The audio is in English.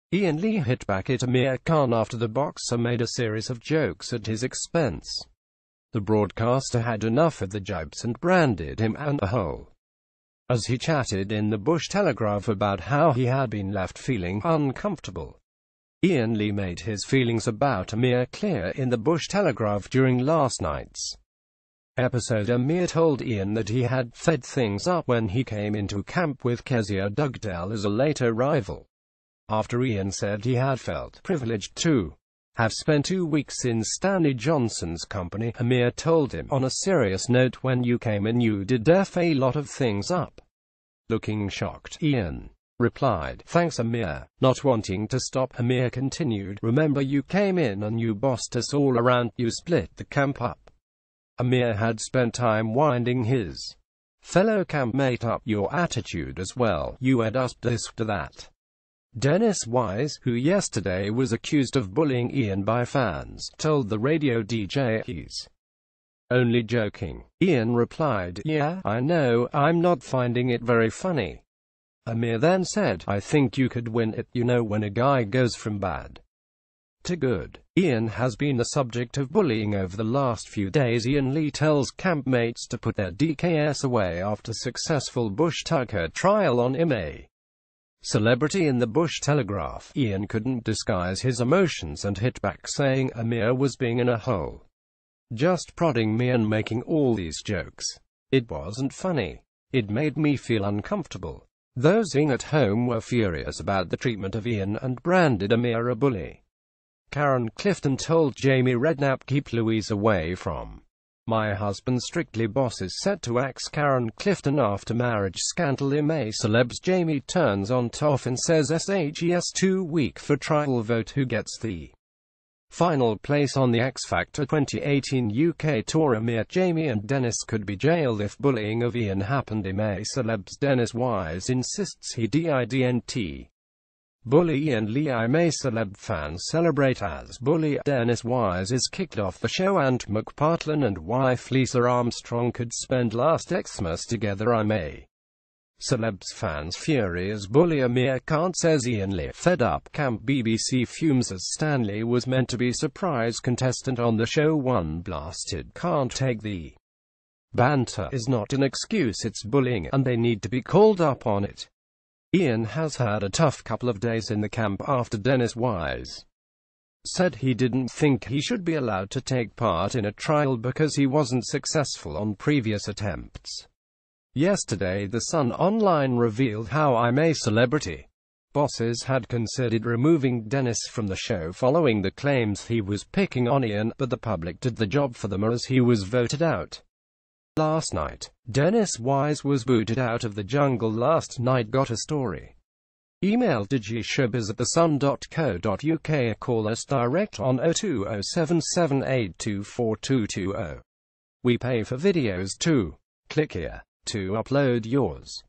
IAIN Lee hit back at Amir Khan after the boxer made a series of jokes at his expense. The broadcaster had enough of the jibes and branded him an ahole. As he chatted in the Bush Telegraph about how he had been left feeling uncomfortable. IAIN Lee made his feelings about Amir clear in the Bush Telegraph during last night's episode. Amir told IAIN that he had fed things up when he came into camp with Kezia Dugdale as a late arrival. After IAIN said he had felt privileged to have spent 2 weeks in Stanley Johnson's company, Amir told him, on a serious note, when you came in you did a lot of things up. Looking shocked, IAIN replied, "Thanks Amir." Not wanting to stop, Amir continued, "Remember you came in and you bossed us all around, you split the camp up." Amir had spent time winding his fellow campmate up. "Your attitude as well, you add us this to that." Dennis Wise, who yesterday was accused of bullying IAIN by fans, told the radio DJ he's only joking. IAIN replied, "Yeah, I know, I'm not finding it very funny." Amir then said, "I think you could win it, you know, when a guy goes from bad to good." IAIN has been the subject of bullying over the last few days. IAIN Lee tells campmates to put their DKS away after successful Bush Tucker trial on a celebrity. In the Bush Telegraph, IAIN couldn't disguise his emotions and hit back, saying Amir was being in a hole, just prodding me and making all these jokes. It wasn't funny. It made me feel uncomfortable. Those at home were furious about the treatment of IAIN and branded Amir a bully. Karen Clifton told Jamie Redknapp, "Keep Louise away from my husband." Strictly Bosses set to axe Karen Clifton after marriage scandal. IMA celebs Jamie turns on Toff and says SHES 2 week for trial vote who gets the final place on the X Factor 2018 UK tour. Amir, Jamie and Dennis could be jailed if bullying of IAIN happened. IMA celebs Dennis Wise insists he didn't bully IAIN Lee. IMA celeb fans celebrate as bully Dennis Wise is kicked off the show. Ant McPartlin and wife Lisa Armstrong could spend last Xmas together. IMA celebs fans fury as bully Amir Khan, says IAIN Lee. Fed up camp. BBC fumes as Stanley was meant to be surprise contestant on the show. One blasted can't take the banter is not an excuse, it's bullying, and they need to be called up on it. IAIN has had a tough couple of days in the camp after Dennis Wise said he didn't think he should be allowed to take part in a trial because he wasn't successful on previous attempts. Yesterday, The Sun Online revealed how IMA celebrity Bosses had considered removing Dennis from the show following the claims he was picking on IAIN, but the public did the job for them as he was voted out. Last night, Dennis Wise was booted out of the jungle. Last night got a story. Email digishowbiz@thesun.co.uk or call us direct on 02077824220. We pay for videos too. Click here to upload yours.